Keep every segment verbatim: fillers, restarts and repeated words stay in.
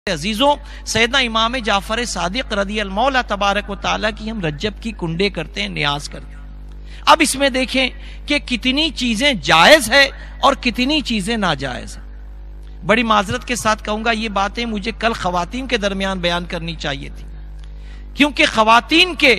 عزیزوں، سیدنا امام جعفر صادق رضی اللہ تبارک و تعالیٰ کی ہم رجب کی کنڈے کرتے ہیں، نیاز کرتے ہیں۔ اب اس میں دیکھیں کہ کتنی چیزیں جائز ہے اور کتنی چیزیں ناجائز ہیں۔ بڑی معذرت کے ساتھ کہوں گا، یہ باتیں مجھے کل خواتین کے درمیان بیان کرنی چاہیے تھی، کیونکہ خواتین کے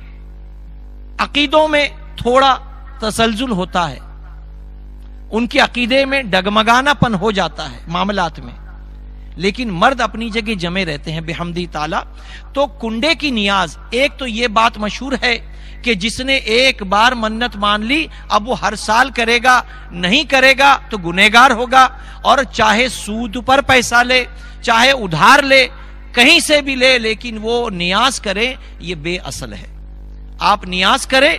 عقیدوں میں تھوڑا تسلسل ہوتا ہے، ان کے عقیدے میں ڈگمگانا پن ہو جاتا ہے معاملات میں، لیکن مرد اپنی جگہ جمے رہتے ہیں بحمدی تعالی۔ تو کنڈے کی نیاز، ایک تو یہ بات مشہور ہے کہ جس نے ایک بار منت مان لی اب وہ ہر سال کرے گا، نہیں کرے گا تو گنہگار ہوگا، اور چاہے سود پر پیسہ لے، چاہے ادھار لے، کہیں سے بھی لے، لیکن وہ نیاز کرے، یہ بے اصل ہے۔ آپ نیاز کریں،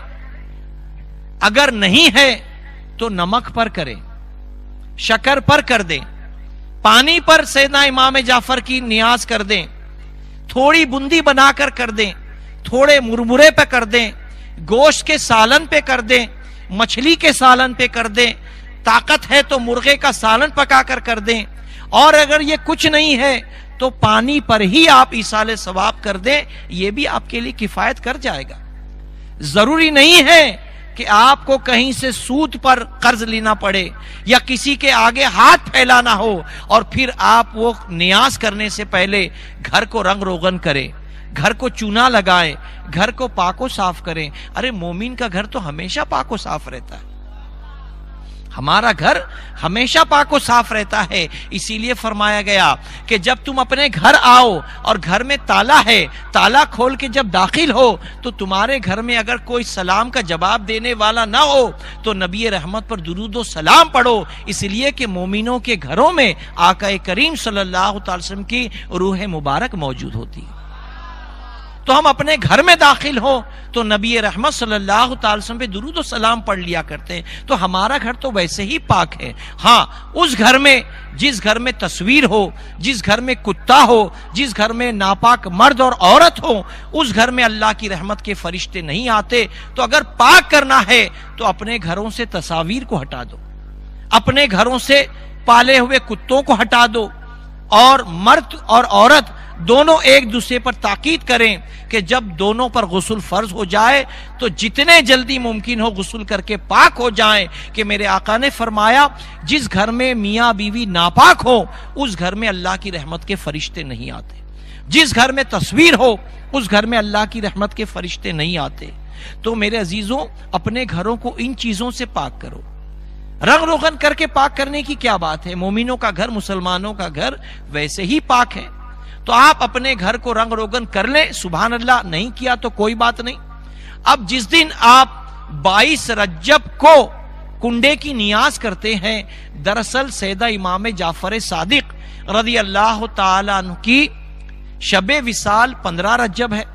اگر نہیں ہے تو نمک پر کریں، شکر پر کر دیں، پانی پر سیدنا امام جعفر کی نیاز کر دیں، تھوڑی بندی بنا کر کر دیں، تھوڑے مرمرے پہ کر دیں، گوشت کے سالن پہ کر دیں، مچھلی کے سالن پہ کر دیں، طاقت ہے تو مرغے کا سالن پکا کر کر دیں، اور اگر یہ کچھ نہیں ہے تو پانی پر ہی آپ ایصال ثواب کر دیں، یہ بھی آپ کے لیے کفایت کر جائے گا۔ ضروری نہیں ہے کہ آپ کو کہیں سے سود پر قرض لینا پڑے یا کسی کے آگے ہاتھ پھیلانا ہو، اور پھر آپ وہ نیاز کرنے سے پہلے گھر کو رنگ روغن کریں، گھر کو چونا لگائیں، گھر کو پاک و صاف کریں۔ ارے مومن کا گھر تو ہمیشہ پاک و صاف رہتا ہے، ہمارا گھر ہمیشہ پاک و صاف رہتا ہے۔ اسی لیے فرمایا گیا کہ جب تم اپنے گھر آؤ اور گھر میں تالا ہے، تالا کھول کے جب داخل ہو تو تمہارے گھر میں اگر کوئی سلام کا جواب دینے والا نہ ہو تو نبی رحمت پر درود و سلام پڑھو، اس لیے کہ مومنوں کے گھروں میں آقا کریم صلی اللہ علیہ وسلم کی روح مبارک موجود ہوتی ہے۔ تو ہم اپنے گھر میں داخل ہو تو نبی رحمت صلی اللہ علیہ وسلم پہ درود و سلام پڑھ لیا کرتے ہیں، تو ہمارا گھر تو ویسے ہی پاک ہے۔ ہاں، اس گھر میں، جس گھر میں تصویر ہو، جس گھر میں کتا ہو، جس گھر میں ناپاک مرد اور عورت ہو، اس گھر میں اللہ کی رحمت کے فرشتے نہیں آتے۔ تو اگر پاک کرنا ہے تو اپنے گھروں سے تصاویر کو ہٹا دو، اپنے گھروں سے پالے ہوئے کتوں کو ہٹا دو، اور مرد اور عورت دونوں ایک دوسرے پر تاکید کریں کہ جب دونوں پر غسل فرض ہو جائے تو جتنے جلدی ممکن ہو غسل کر کے پاک ہو جائیں، کہ میرے آقا نے فرمایا جس گھر میں میاں بیوی ناپاک ہو اس گھر میں اللہ کی رحمت کے فرشتے نہیں آتے، جس گھر میں تصویر ہو اس گھر میں اللہ کی رحمت کے فرشتے نہیں آتے۔ تو میرے عزیزوں، اپنے گھروں کو ان چیزوں سے پاک کرو۔ رنگ روغن کر کے پاک کرنے کی کیا بات ہے؟ مومنوں کا گھر، مسلمانوں کا گھر ویسے ہی پاک ہے، تو آپ اپنے گھر کو رنگ روغن کر لیں، سبحان اللہ، نہیں کیا تو کوئی بات نہیں۔ اب جس دن آپ بائیس رجب کو کنڈے کی نیاز کرتے ہیں، دراصل سیدہ امام جعفر صادق رضی اللہ تعالیٰ عنہ کی شب وصال پندرہ رجب ہے۔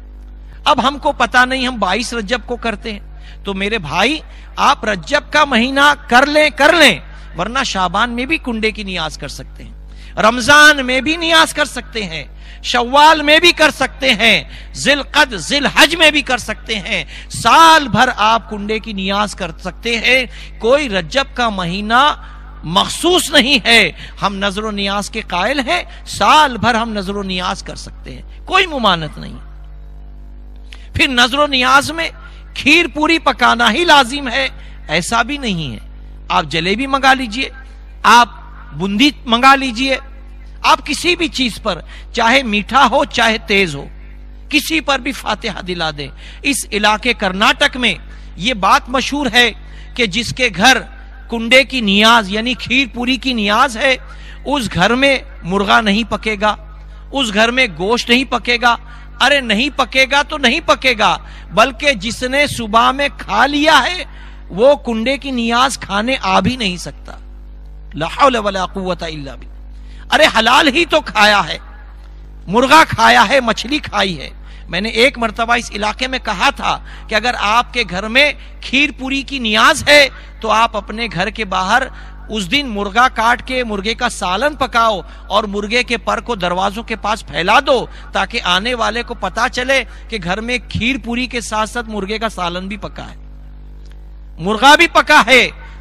اب ہم کو پتا نہیں ہم بائیس رجب کو کرتے ہیں، تو میرے بھائی آپ رجب کا مہینہ کر لیں کر لیں ورنہ شعبان میں بھی کنڈے کی نیاز کر سکتے ہیں، رمضان میں بھی نیاز کر سکتے ہیں، شوال میں بھی کر سکتے ہیں، ذی القعد ذی الحج میں بھی کر سکتے ہیں، سال بھر آپ کنڈے کی نیاز کر سکتے ہیں۔ کوئی رجب کا مہینہ مخصوص نہیں ہے، ہم نظر و نیاز کے قائل ہیں، سال بھر ہم نظر و نیاز کر سکتے ہیں، کوئی ممانعت نہیں۔ پھر نظر و نیاز میں کھیر پوری پکانا ہی لازم ہے، ایسا بھی نہیں ہے۔ آپ جلیبی منگا لیجئے، آپ بندی منگا لیجئے، آپ کسی بھی چیز پر، چاہے میٹھا ہو چاہے تیز ہو، کسی پر بھی فاتحہ دلا دیں۔ اس علاقے کرناٹک میں یہ بات مشہور ہے کہ جس کے گھر کنڈے کی نیاز یعنی کھیر پوری کی نیاز ہے، اس گھر میں مرغا نہیں پکے گا، اس گھر میں گوشت نہیں پکے گا۔ ارے نہیں پکے گا تو نہیں پکے گا، بلکہ جس نے صبح میں کھا لیا ہے وہ کنڈے کی نیاز کھانے آ بھی نہیں سکتا۔ لا حول ولا قوت الا باللہ۔ ارے حلال ہی تو کھایا ہے، مرغا کھایا ہے، مچھلی کھائی ہے۔ میں نے ایک مرتبہ اس علاقے میں کہا تھا کہ اگر آپ کے گھر میں کھیر پوری کی نیاز ہے تو آپ اپنے گھر کے باہر اس دن مرغا کاٹ کے مرغے کا سالن پکاؤ اور مرغے کے پر کو دروازوں کے پاس پھیلا دو، تاکہ آنے والے کو پتا چلے کہ گھر میں کھیر پوری کے ساتھ ساتھ مرغے کا سالن بھی پکا ہے، مرغا بھی پکا ہے،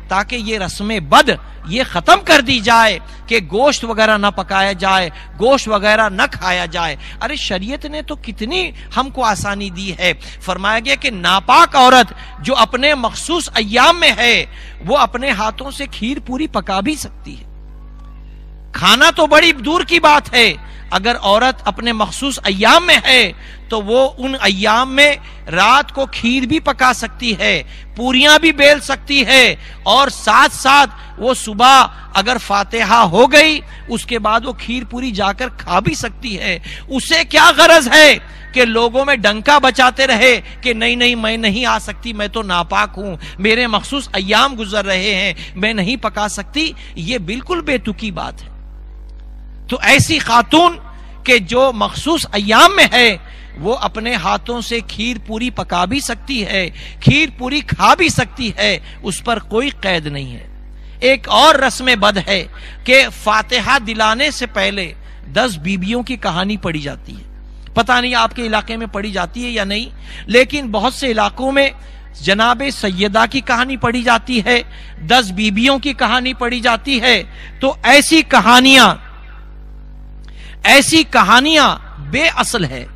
تاکہ یہ رسم بد یہ ختم کر دی جائے کہ گوشت وغیرہ نہ پکایا جائے، گوشت وغیرہ نہ کھایا جائے۔ ارے شریعت نے تو کتنی ہم کو آسانی دی ہے، فرمایا گیا کہ ناپاک عورت جو اپنے مخصوص ایام میں ہے وہ اپنے ہاتھوں سے کھیر پوری پکا بھی سکتی ہے۔ کھانا تو بڑی دور کی بات ہے، اگر عورت اپنے مخصوص ایام میں ہے تو وہ ان ایام میں رات کو کھیر بھی پکا سکتی ہے، پوریاں بھی بیل سکتی ہے، اور ساتھ ساتھ وہ صبح اگر فاتحہ ہو گئی اس کے بعد وہ کھیر پوری جا کر کھا بھی سکتی ہے۔ اسے کیا غرض ہے کہ لوگوں میں ڈنکا بچاتے رہے کہ نہیں نہیں میں نہیں آ سکتی، میں تو ناپاک ہوں، میرے مخصوص ایام گزر رہے ہیں، میں نہیں پکا سکتی؟ یہ بالکل بے تکی بات ہے۔ تو ایسی خاتون کہ جو مخصوص ایام میں ہے وہ اپنے ہاتھوں سے کھیر پوری پکا بھی سکتی ہے، کھیر پوری کھا بھی سکتی ہے، اس پر کوئی قید نہیں ہے۔ ایک اور رسم بد ہے کہ فاتحہ دلانے سے پہلے دس بیبیوں کی کہانی پڑھی جاتی ہے۔ پتہ نہیں آپ کے علاقے میں پڑھی جاتی ہے یا نہیں، لیکن بہت سے علاقوں میں جناب سیدہ کی کہانی پڑھی جاتی ہے، دس بیبیوں کی کہانی پڑھی جاتی ہے۔ تو ایسی کہانیاں ایسی کہانیاں بے اصل ہے،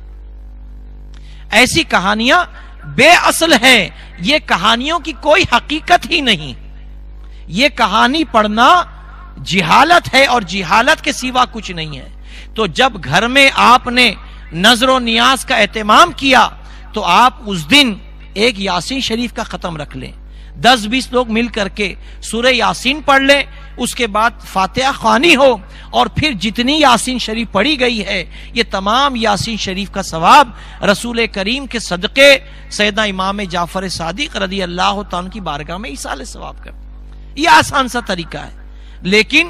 ایسی کہانیاں بے اصل ہیں، یہ کہانیوں کی کوئی حقیقت ہی نہیں۔ یہ کہانی پڑھنا جہالت ہے اور جہالت کے سوا کچھ نہیں ہے۔ تو جب گھر میں آپ نے نظر و نیاز کا اہتمام کیا تو آپ اس دن ایک یاسین شریف کا ختم رکھ لیں، دس بیس لوگ مل کر کے سورہ یاسین پڑھ لیں، اس کے بعد فاتحہ خوانی ہو، اور پھر جتنی یاسین شریف پڑھی گئی ہے یہ تمام یاسین شریف کا ثواب رسول کریم کے صدقے سیدنا امام جعفر صادق رضی اللہ تعالیٰ کی بارگاہ میں ایصال ثواب کر۔ یہ آسان سا طریقہ ہے، لیکن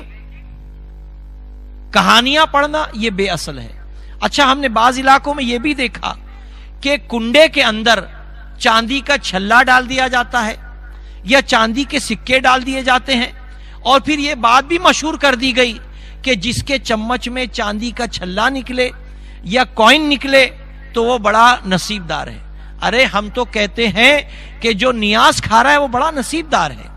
کہانیاں پڑھنا یہ بے اصل ہے۔ اچھا، ہم نے بعض علاقوں میں یہ بھی دیکھا کہ کنڈے کے اندر چاندی کا چھلا ڈال دیا جاتا ہے یا چاندی کے سکے ڈال دیے جاتے ہیں، اور پھر یہ بات بھی مشہور کر دی گئی کہ جس کے چمچ میں چاندی کا چھلا نکلے یا کوئن نکلے تو وہ بڑا نصیب دار ہے۔ ارے ہم تو کہتے ہیں کہ جو نیاز کھا رہا ہے وہ بڑا نصیب دار ہے۔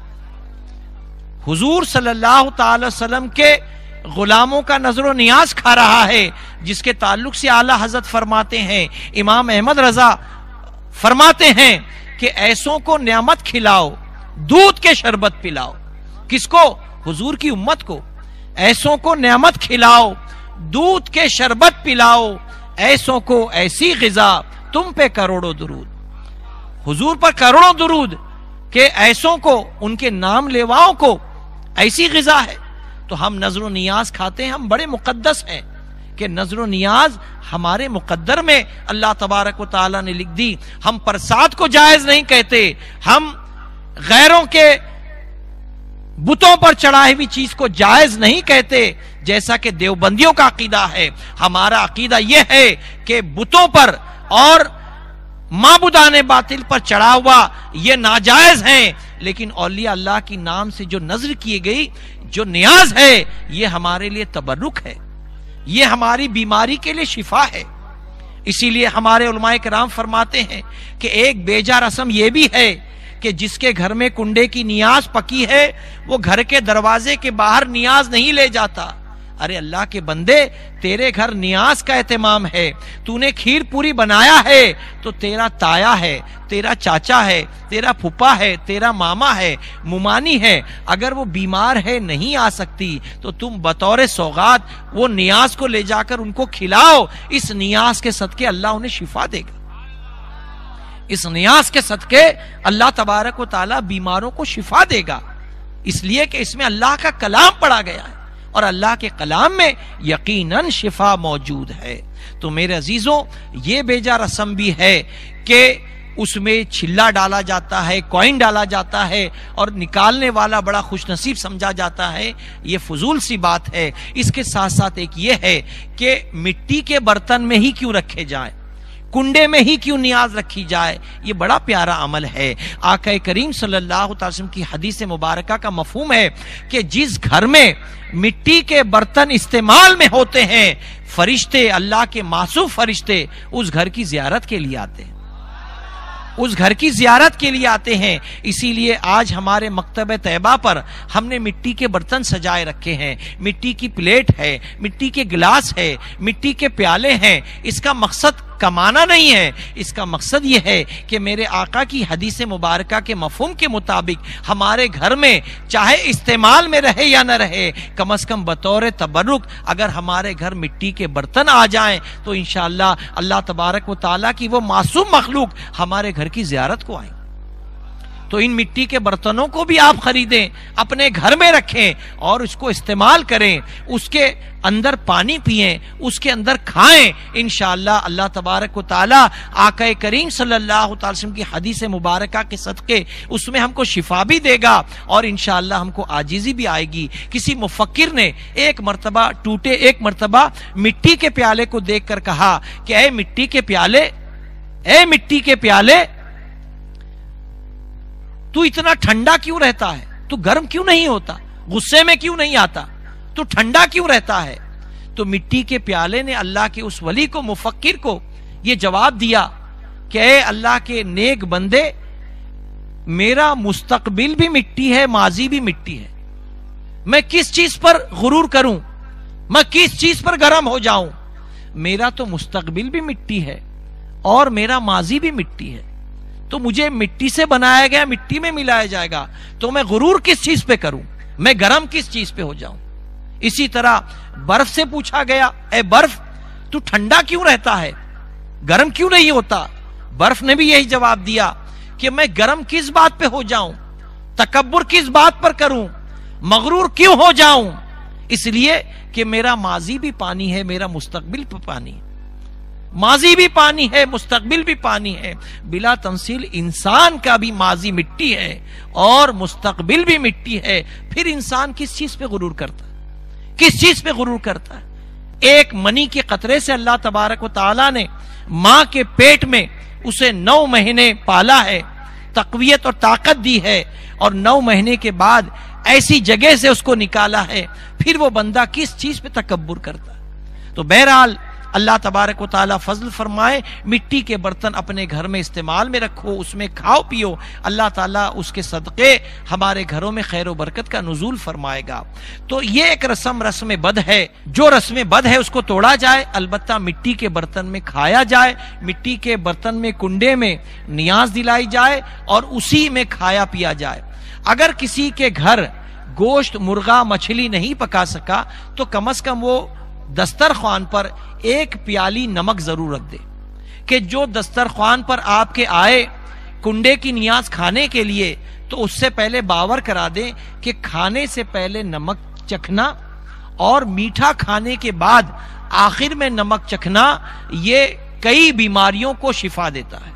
حضور صلی اللہ تعالی وسلم کے غلاموں کا نظر و نیاز کھا رہا ہے، جس کے تعلق سے اعلیٰ حضرت فرماتے ہیں، امام احمد رضا فرماتے ہیں کہ ایسوں کو نعمت کھلاؤ، دودھ کے شربت پلاؤ۔ کس کو؟ حضور کی امت کو۔ ایسوں کو نعمت کھلاؤ، دودھ کے شربت پلاؤ، ایسوں کو ایسی غذا، تم پہ کروڑوں درود۔ حضور پر کروڑوں درود کہ ایسوں کو، ان کے نام لیواؤں کو ایسی غذا ہے۔ تو ہم نظر و نیاز کھاتے ہیں، ہم بڑے مقدس ہیں کہ نظر و نیاز ہمارے مقدر میں اللہ تبارک و تعالیٰ نے لکھ دی۔ ہم پرساد کو جائز نہیں کہتے، ہم غیروں کے بتوں پر چڑھائی ہوئی چیز کو جائز نہیں کہتے، جیسا کہ دیوبندیوں کا عقیدہ ہے۔ ہمارا عقیدہ یہ ہے کہ بتوں پر اور معبودان باطل پر چڑھا ہوا یہ ناجائز ہیں، لیکن اولیاء اللہ کی نام سے جو نظر کی گئی جو نیاز ہے یہ ہمارے لیے تبرک ہے، یہ ہماری بیماری کے لیے شفا ہے۔ اسی لیے ہمارے علماء کرام فرماتے ہیں کہ ایک بیجا رسم یہ بھی ہے کہ جس کے گھر میں کنڈے کی نیاز پکی ہے وہ گھر کے دروازے کے باہر نیاز نہیں لے جاتا۔ ارے اللہ کے بندے، تیرے گھر نیاز کا اہتمام ہے، تو نے کھیر پوری بنایا ہے تو تیرا تایا ہے، تیرا چاچا ہے، تیرا پھپا ہے، تیرا ماما ہے، ممانی ہے، اگر وہ بیمار ہے نہیں آ سکتی تو تم بطور سوغات وہ نیاز کو لے جا کر ان کو کھلاؤ، اس نیاز کے صدقے اللہ انہیں شفا دے گا۔ اس نیاز کے صدقے اللہ تبارک و تعالیٰ بیماروں کو شفا دے گا، اس لیے کہ اس میں اللہ کا کلام پڑھا گیا ہے، اور اللہ کے کلام میں یقیناً شفا موجود ہے۔ تو میرے عزیزوں، یہ بیجا رسم بھی ہے کہ اس میں چھلا ڈالا جاتا ہے، کوئن ڈالا جاتا ہے، اور نکالنے والا بڑا خوش نصیب سمجھا جاتا ہے، یہ فضول سی بات ہے۔ اس کے ساتھ ساتھ ایک یہ ہے کہ مٹی کے برتن میں ہی کیوں رکھے جائیں، کنڈے میں ہی کیوں نیاز رکھی جائے، یہ بڑا پیارا عمل ہے۔ آقا کریم صلی اللہ علیہ وسلم کی حدیث مبارکہ کا مفہوم ہے کہ جس گھر میں مٹی کے برتن استعمال میں ہوتے ہیں، فرشتے، اللہ کے معصوم فرشتے اس گھر کی زیارت کے لیے آتے ہیں، اس گھر کی زیارت کے لیے آتے ہیں. اسی لیے آج ہمارے مکتبہ طیبہ پر ہم نے مٹی کے برتن سجائے رکھے ہیں, مٹی کی پلیٹ ہے, مٹی کے گلاس ہے, مٹی کے پیالے ہیں. اس کا مقصد کمانا نہیں ہے, اس کا مقصد یہ ہے کہ میرے آقا کی حدیث مبارکہ کے مفہوم کے مطابق ہمارے گھر میں چاہے استعمال میں رہے یا نہ رہے, کم از کم بطور تبرک اگر ہمارے گھر مٹی کے برتن آ جائیں تو انشاءاللہ اللہ تبارک و تعالیٰ کی وہ معصوم مخلوق ہمارے گھر کی زیارت کو آئیں. تو ان مٹی کے برتنوں کو بھی آپ خریدیں, اپنے گھر میں رکھیں اور اس کو استعمال کریں, اس کے اندر پانی پئیں, اس کے اندر کھائیں. انشاءاللہ اللہ تبارک و تعالی آقا کریم صلی اللہ تعالی وسلم کی حدیث مبارکہ کے صدقے اس میں ہم کو شفا بھی دے گا اور انشاءاللہ ہم کو عاجزی بھی آئے گی. کسی مفکر نے ایک مرتبہ ٹوٹے ایک مرتبہ مٹی کے پیالے کو دیکھ کر کہا کہ اے مٹی کے پیالے, اے مٹی کے پیالے, تو اتنا ٹھنڈا کیوں رہتا ہے, تو گرم کیوں نہیں ہوتا, غصے میں کیوں نہیں آتا, تو ٹھنڈا کیوں رہتا ہے؟ تو مٹی کے پیالے نے اللہ کے اس ولی کو, مفکر کو یہ جواب دیا کہ اے اللہ کے نیک بندے, میرا مستقبل بھی مٹی ہے, ماضی بھی مٹی ہے. میں کس چیز پر غرور کروں, میں کس چیز پر گرم ہو جاؤں؟ میرا تو مستقبل بھی مٹی ہے اور میرا ماضی بھی مٹی ہے. تو مجھے مٹی سے بنایا گیا, مٹی میں ملایا جائے گا, تو میں غرور کس چیز پہ کروں, میں گرم کس چیز پہ ہو جاؤں؟ اسی طرح برف سے پوچھا گیا, اے برف تو ٹھنڈا کیوں رہتا ہے, گرم کیوں نہیں ہوتا؟ برف نے بھی یہی جواب دیا کہ میں گرم کس بات پہ ہو جاؤں, تکبر کس بات پر کروں, مغرور کیوں ہو جاؤں؟ اس لیے کہ میرا ماضی بھی پانی ہے, میرا مستقبل بھی پانی ہے. ماضی بھی پانی ہے, مستقبل بھی پانی ہے. بلا تمثیل انسان کا بھی ماضی مٹی ہے اور مستقبل بھی مٹی ہے. پھر انسان کس چیز پہ غرور کرتا ہے, کس چیز پہ غرور کرتا ہے؟ ایک منی کے قطرے سے اللہ تبارک و تعالیٰ نے ماں کے پیٹ میں اسے نو مہینے پالا ہے, تقویت اور طاقت دی ہے, اور نو مہینے کے بعد ایسی جگہ سے اس کو نکالا ہے. پھر وہ بندہ کس چیز پہ تکبر کرتا ہے؟ تو بہرحال اللہ تبارک و تعالیٰ فضل فرمائے, مٹی کے برتن اپنے گھر میں استعمال میں رکھو, اس میں کھاؤ پیو, اللہ تعالیٰ اس کے صدقے ہمارے گھروں میں خیر و برکت کا نزول فرمائے گا. تو یہ ایک رسم رسم بد ہے, جو رسم بد ہے اس کو توڑا جائے, البتہ مٹی کے برتن میں کھایا جائے, مٹی کے برتن میں کنڈے میں نیاز دلائی جائے اور اسی میں کھایا پیا جائے. اگر کسی کے گھر گوشت, مرغا, مچھلی نہیں پکا سکا تو کم از کم وہ دسترخوان پر ایک پیالی نمک ضرور رکھ دے, کہ جو دسترخوان پر آپ کے آئے کنڈے کی نیاز کھانے کے لیے تو اس سے پہلے باور کرا دیں کہ کھانے سے پہلے نمک چکھنا اور میٹھا کھانے کے بعد آخر میں نمک چکھنا یہ کئی بیماریوں کو شفا دیتا ہے.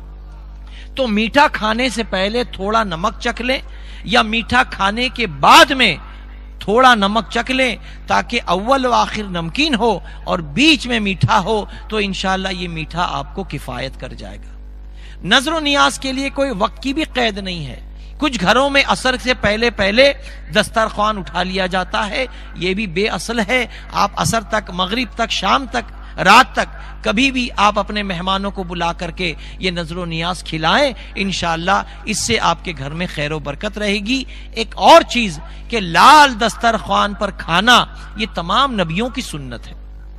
تو میٹھا کھانے سے پہلے تھوڑا نمک چکھ لیں یا میٹھا کھانے کے بعد میں تھوڑا نمک چکھ لیں, تاکہ اول و آخر نمکین ہو اور بیچ میں میٹھا ہو, تو انشاءاللہ یہ میٹھا آپ کو کفایت کر جائے گا. نظر و نیاز کے لیے کوئی وقت کی بھی قید نہیں ہے. کچھ گھروں میں عصر سے پہلے پہلے دسترخوان اٹھا لیا جاتا ہے, یہ بھی بے اصل ہے. آپ عصر تک, مغرب تک, شام تک, رات تک کبھی بھی آپ اپنے مہمانوں کو بلا کر کے یہ نظر و نیاز کھلائیں, انشاءاللہ اس سے آپ کے گھر میں خیر و برکت رہے گی. ایک اور چیز کہ لال دسترخوان پر کھانا یہ تمام نبیوں کی سنت ہے,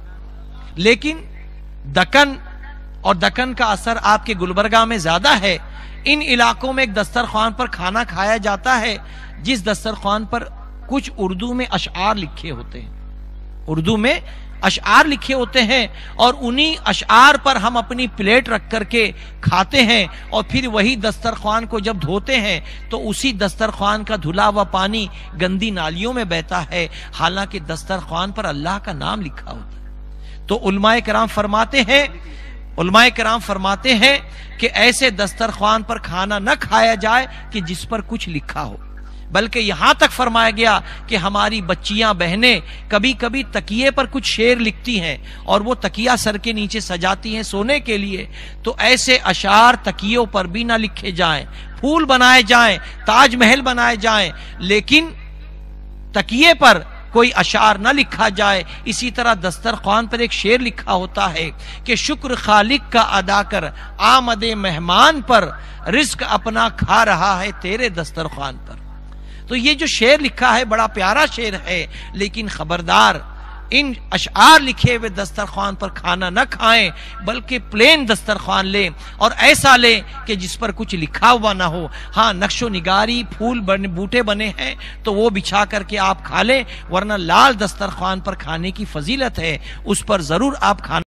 لیکن دکن اور دکن کا اثر آپ کے گلبرگہ میں زیادہ ہے. ان علاقوں میں ایک دسترخوان پر کھانا کھایا جاتا ہے جس دسترخوان پر کچھ اردو میں اشعار لکھے ہوتے ہیں, اردو میں اشعار لکھے ہوتے ہیں, اور انہی اشعار پر ہم اپنی پلیٹ رکھ کر کے کھاتے ہیں, اور پھر وہی دسترخوان کو جب دھوتے ہیں تو اسی دسترخوان کا دھلا ہوا پانی گندی نالیوں میں بہتا ہے, حالانکہ دسترخوان پر اللہ کا نام لکھا ہوتا ہے. تو علماء کرام فرماتے ہیں علماء کرام فرماتے ہیں کہ ایسے دسترخوان پر کھانا نہ کھایا جائے کہ جس پر کچھ لکھا ہو, بلکہ یہاں تک فرمایا گیا کہ ہماری بچیاں بہنیں کبھی کبھی تکیے پر کچھ شعر لکھتی ہیں اور وہ تکیہ سر کے نیچے سجاتی ہیں سونے کے لیے, تو ایسے اشعار تکیوں پر بھی نہ لکھے جائیں. پھول بنائے جائیں, تاج محل بنائے جائیں, لیکن تکیے پر کوئی اشعار نہ لکھا جائے. اسی طرح دسترخوان پر ایک شعر لکھا ہوتا ہے کہ شکر خالق کا ادا کر آمد مہمان پر رزق اپنا کھا رہا ہے تیرے دسترخوان پر. تو یہ جو شعر لکھا ہے بڑا پیارا شعر ہے، لیکن خبردار ان اشعار لکھے ہوئے دسترخوان پر کھانا نہ کھائیں، بلکہ پلین دسترخوان لیں اور ایسا لیں کہ جس پر کچھ لکھا ہوا نہ ہو. ہاں نقش و نگاری پھول بنے بوٹے بنے ہیں تو وہ بچھا کر کے آپ کھا لیں، ورنہ لال دسترخوان پر کھانے کی فضیلت ہے، اس پر ضرور آپ کھانا